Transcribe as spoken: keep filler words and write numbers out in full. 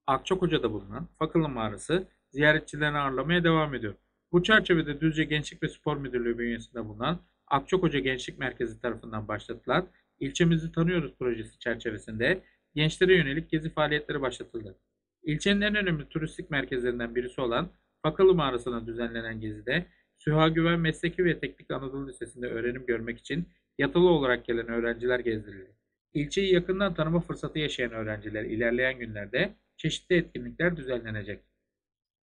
Akçakoca'da bulunan Fakalı Mağarası ziyaretçilerini ağırlamaya devam ediyor. Bu çerçevede Düzce Gençlik ve Spor Müdürlüğü bünyesinde bulunan Akçakoca Gençlik Merkezi tarafından başlatılan İlçemizi Tanıyoruz projesi çerçevesinde gençlere yönelik gezi faaliyetleri başlatıldı. İlçenin en önemli turistik merkezlerinden birisi olan Fakalı Mağarası'na düzenlenen gezide Süha Güven Mesleki ve Teknik Anadolu Lisesi'nde öğrenim görmek için yatılı olarak gelen öğrenciler gezdirildi. İlçeyi yakından tanıma fırsatı yaşayan öğrenciler ilerleyen günlerde çeşitli etkinlikler düzenlenecek.